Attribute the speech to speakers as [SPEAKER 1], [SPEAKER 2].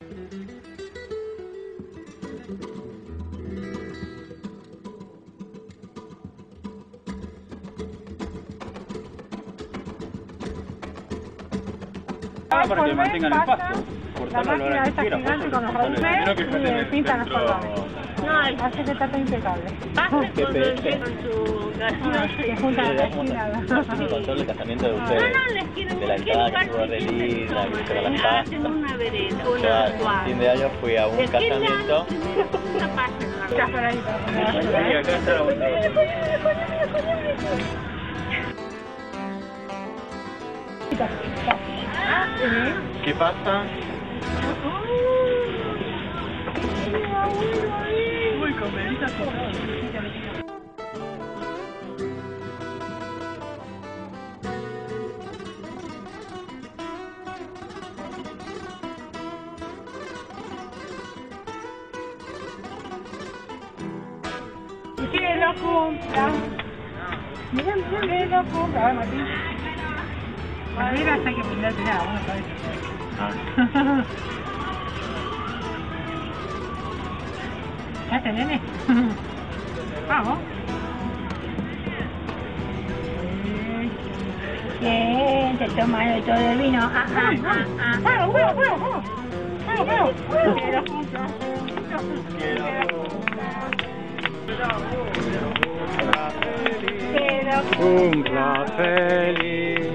[SPEAKER 1] Para que mantengan el pasto.
[SPEAKER 2] La máquina esta gigante con los raíces y pintan las colores.
[SPEAKER 3] No,
[SPEAKER 2] Así que está todo impecable.
[SPEAKER 3] pasa cuando llegan su gaseosa
[SPEAKER 2] Se
[SPEAKER 3] y
[SPEAKER 2] juntan a la
[SPEAKER 4] Hacemos
[SPEAKER 2] esquina.
[SPEAKER 4] control del casamiento de
[SPEAKER 3] No,
[SPEAKER 4] ustedes.
[SPEAKER 3] no, les quiero
[SPEAKER 4] De la entrada que estuvo re linda, que hizo con las pastas.
[SPEAKER 3] hacen una vereda,
[SPEAKER 4] Yo
[SPEAKER 3] una
[SPEAKER 4] a fin de año fui a un casamiento.
[SPEAKER 3] una pasta.
[SPEAKER 2] Ya por ahí.
[SPEAKER 1] Y acá está la vuelta. ¿Qué pasa?
[SPEAKER 2] Uy, con velitas y todo. ¡Que lo cumpla! Mira, que lo cumpla. A ver, Martín. Mira, hasta que pintarte nada, bueno, parece. ¿Ya te nene? Vamos. Bien, te tomas todo el vino. ¡Vamos, vamos, vamos! ¡Vamos, vamos! ¡Que lo cumpla! ¡Que lo cumpla!
[SPEAKER 1] Cumpla feliz.